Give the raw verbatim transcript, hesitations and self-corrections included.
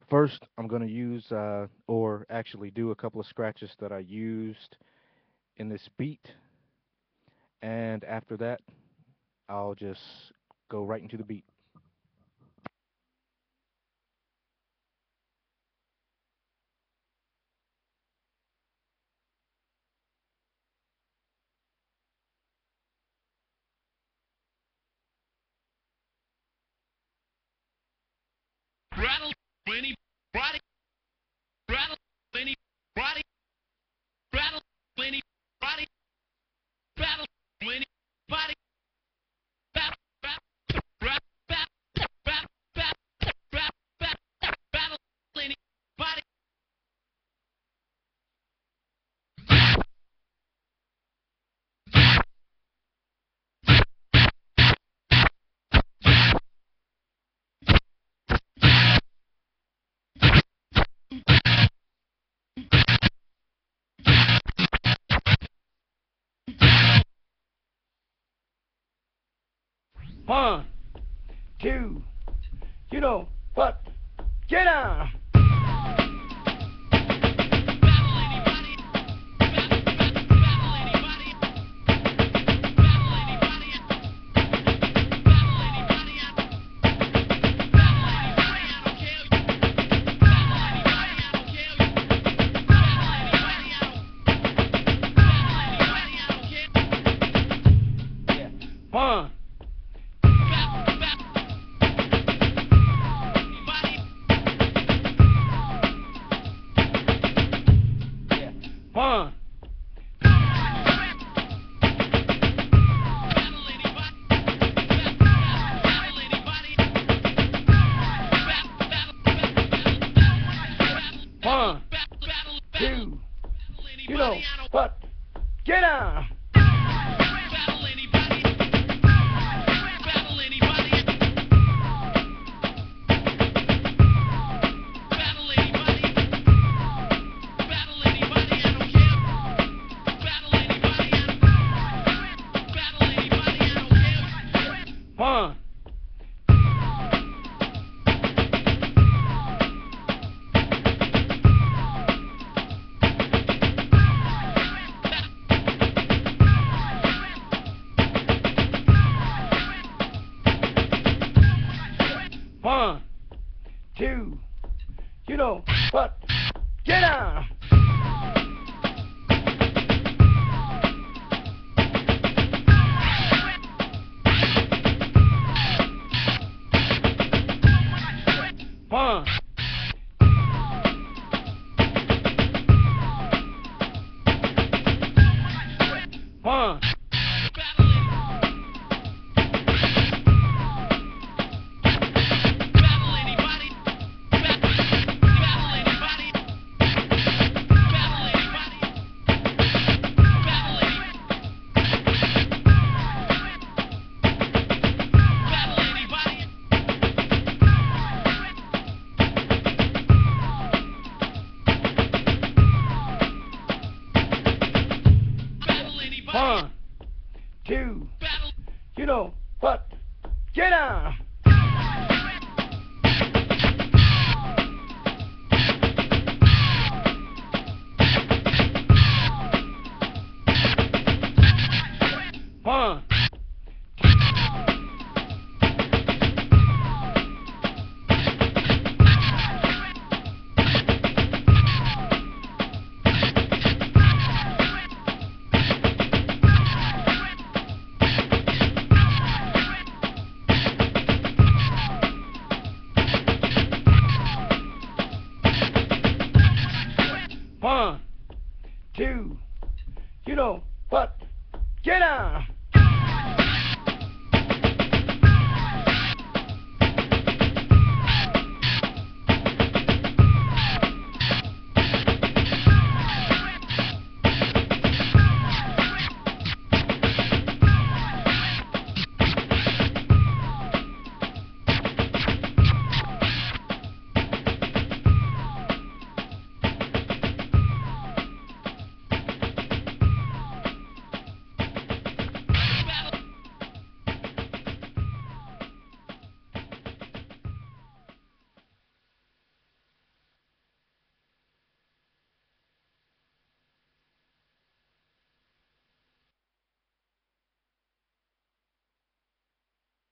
First, I'm going to use, uh, or actually do a couple of scratches that I used in this beat, and after that, I'll just go right into the beat. Rattle anybody, rattle anybody, rattle anybody, rattle anybody, battle, battle, rap, bat, rap, bat, rap, bat, battle anybody. One, two, you know what? Get down. One. One. One, two, you know what? Get down. One. One, two, you know what? Get down. One.